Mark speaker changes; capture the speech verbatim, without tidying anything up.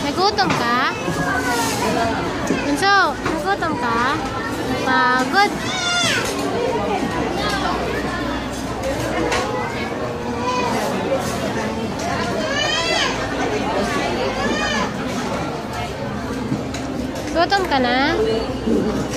Speaker 1: Nagutom ka? Bunso, nagutom ka? Pagod. Gutom ka na?